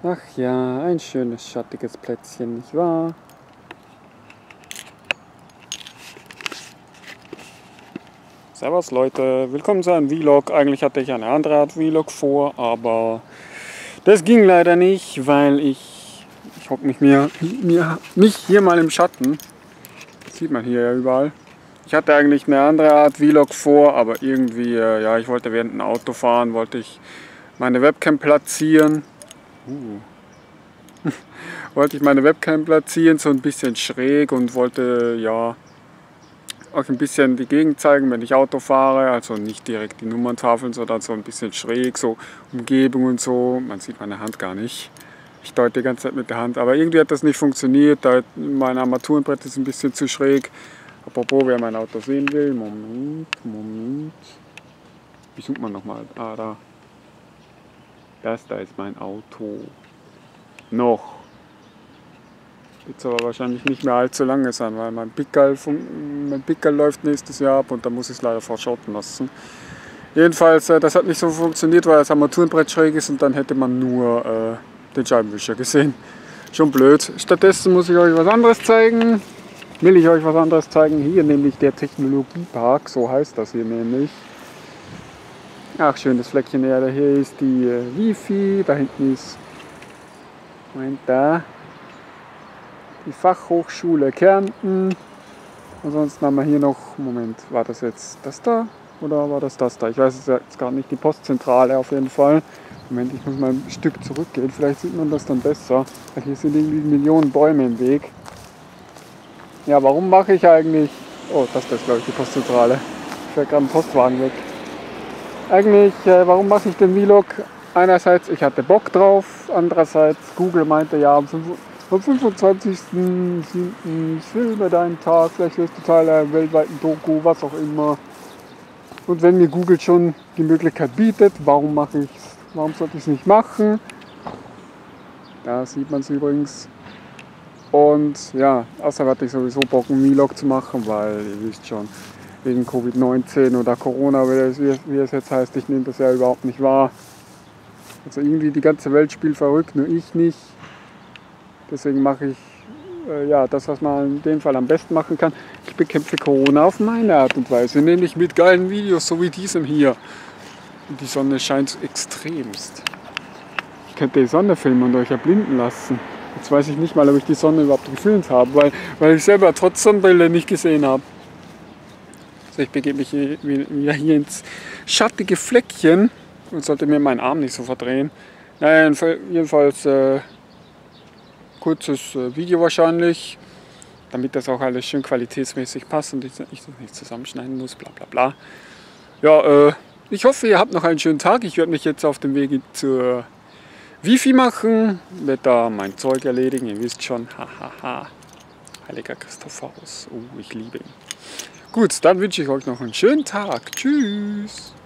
Ach ja, ein schönes schattiges Plätzchen, nicht wahr? Servus Leute, willkommen zu einem Vlog. Eigentlich hatte ich eine andere Art Vlog vor, aber das ging leider nicht, weil ich hocke mich hier mal im Schatten. Das sieht man hier ja überall. Ich hatte eigentlich eine andere Art Vlog vor, aber irgendwie, ja, ich wollte während dem Autofahren, wollte ich meine Webcam platzieren. Wollte ich meine Webcam platzieren, so ein bisschen schräg und wollte, ja, euch ein bisschen die Gegend zeigen, wenn ich Auto fahre, also nicht direkt die Nummerntafeln, sondern so ein bisschen schräg, so Umgebung und so. Man sieht meine Hand gar nicht. Ich deute die ganze Zeit mit der Hand, aber irgendwie hat das nicht funktioniert. Mein Armaturenbrett ist ein bisschen zu schräg. Apropos, wer mein Auto sehen will, Moment. Wie sucht man nochmal? Ah, da. Das da ist mein Auto. Noch. Wird aber wahrscheinlich nicht mehr allzu lange sein, weil mein Pickup läuft nächstes Jahr ab und da muss ich es leider verschrotten lassen. Jedenfalls, das hat nicht so funktioniert, weil das Armaturenbrett schräg ist und dann hätte man nur den Scheibenwischer gesehen. Schon blöd. Stattdessen muss ich euch was anderes zeigen. Will ich euch was anderes zeigen. Hier nämlich der Technologiepark, so heißt das hier nämlich. Ach, schönes Fleckchen Erde. Hier ist die Wi-Fi, da hinten ist, Moment, da. Die Fachhochschule Kärnten. Ansonsten haben wir hier noch, Moment, war das jetzt das da oder war das da? Ich weiß es jetzt gar nicht, die Postzentrale auf jeden Fall. Moment, ich muss mal ein Stück zurückgehen, vielleicht sieht man das dann besser. Weil hier sind irgendwie Millionen Bäume im Weg. Ja, warum mache ich eigentlich, oh, das ist glaube ich die Postzentrale. Ich fährt gerade ein Postwagen weg. Eigentlich, warum mache ich den Vlog? Einerseits, ich hatte Bock drauf, andererseits, Google meinte ja, am 25.07. filme deinen Tag, vielleicht wirst du Teil einer weltweiten Doku, was auch immer. Und wenn mir Google schon die Möglichkeit bietet, warum sollte ich es nicht machen? Da sieht man es übrigens. Und ja, außerdem hatte ich sowieso Bock, einen Vlog zu machen, weil ihr wisst schon, wegen Covid-19 oder Corona, wie es jetzt heißt, ich nehme das ja überhaupt nicht wahr. Also irgendwie die ganze Welt spielt verrückt, nur ich nicht. Deswegen mache ich ja, das, was man in dem Fall am besten machen kann. Ich bekämpfe Corona auf meine Art und Weise, nämlich mit geilen Videos, so wie diesem hier. Und die Sonne scheint extremst. Ich könnte die Sonne filmen und euch erblinden lassen. Jetzt weiß ich nicht mal, ob ich die Sonne überhaupt gefilmt habe, weil ich selber trotz Sonnenbrille nicht gesehen habe. Also ich begebe mich hier ins schattige Fleckchen und sollte mir meinen Arm nicht so verdrehen. Naja, jedenfalls kurzes Video wahrscheinlich, damit das auch alles schön qualitätsmäßig passt und ich das nicht zusammenschneiden muss, bla bla bla. Ja, ich hoffe, ihr habt noch einen schönen Tag. Ich werde mich jetzt auf dem Weg zur Wi-Fi machen, werde da mein Zeug erledigen, ihr wisst schon, hahaha, heiliger Christophorus, ich liebe ihn. Gut, dann wünsche ich euch noch einen schönen Tag, tschüss!